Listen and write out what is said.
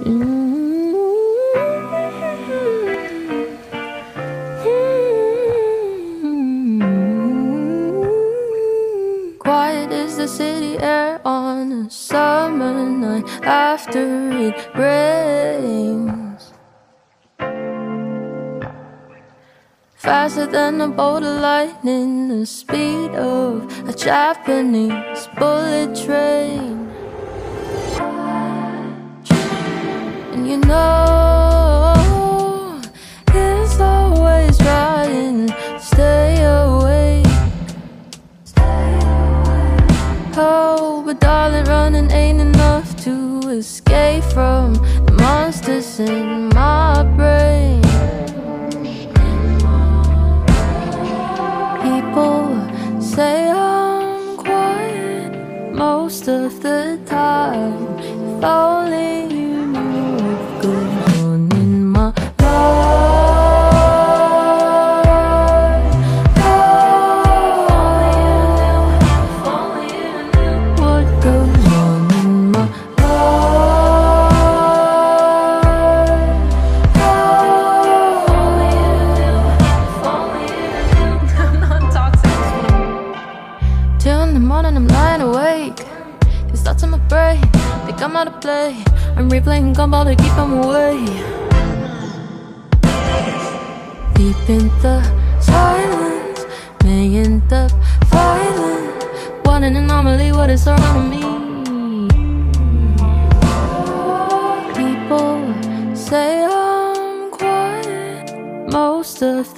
Quiet is the city air on a summer night after it rains. Faster than a bolt of lightning, the speed of a Japanese bullet train. And you know it's always trying to stay awake. Oh, but darling, running ain't enough to escape from the monsters in my brain. People say I'm quiet most of the time. If only you knew what goes on in my life. What goes on in my Till in the morning I'm lying awake. These thoughts in my brain, they come out of play. I'm replaying gumball to keep them away. Deep in the silence, making the violence. What an anomaly, what is surrounding me. People say I'm quiet most of